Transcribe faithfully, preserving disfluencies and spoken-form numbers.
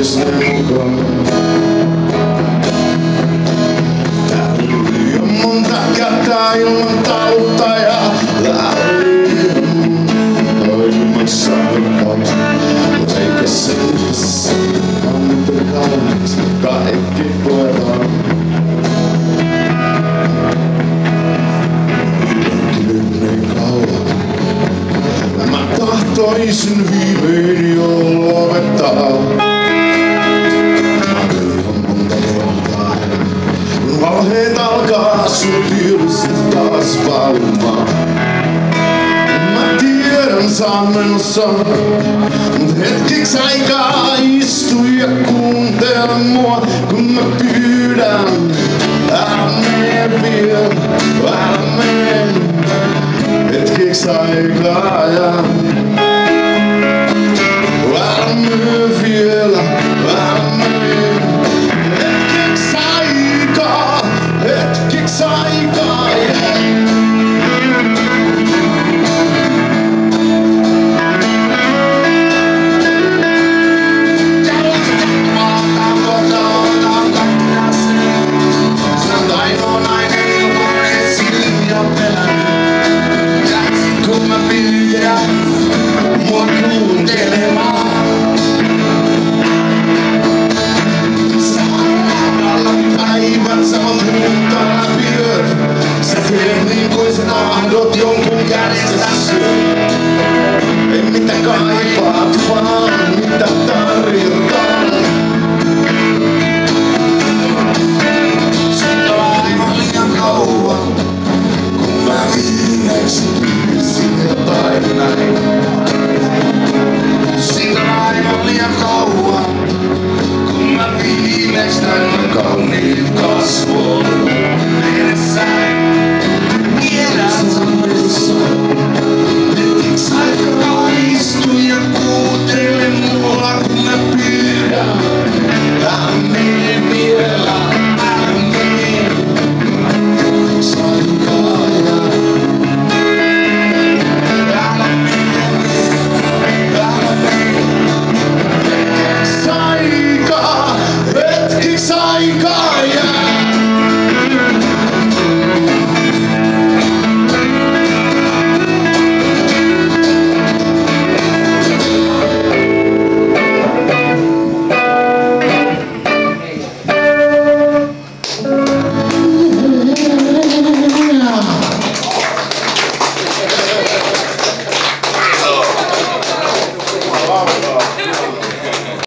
pois ne mukaan. Täällä oli jo monta kertaa ilman tauta ja lähdin toimassa ylpäs. Mut eikä se itse annettu kaunis, kaikki koetaan. Tahtoisin viimein jo lopettaa. Mä kylhän monta kertaa, kun valheet alkaa sun tiedosta taas valmaa. Mä tiedän saan menossa, mut hetkeksi aikaa istu ja kuuntele mua, kun mä pyydän. Älä mene vielä, älä mene. Hetkeksi aikaa ja älä mene vielä, älä mene. Hetkeksi aikaa, hetkeksi aikaa ja mua kuuntelemaan. Samalla päivät, samat huutaa läpi yöt. Sä teet niin kuin sä tahdot jonkun kädestä syöt. Ei mitä kaipaat, vaan mitä tarjotaan. Siitä aivan liian kauan, kun mä viimeksi pyysin jotain näin. Siitä aivan liian kauan, kun mä viimeksi näin kauniit kasvot edessäin. Tiedän samassa, hetkeksi aikaa istu ja kuuntele mua, kun mä pyydän. Älä mene vielä, älä mene. Hetkeksi aikaa ja hetkeksi aikaa.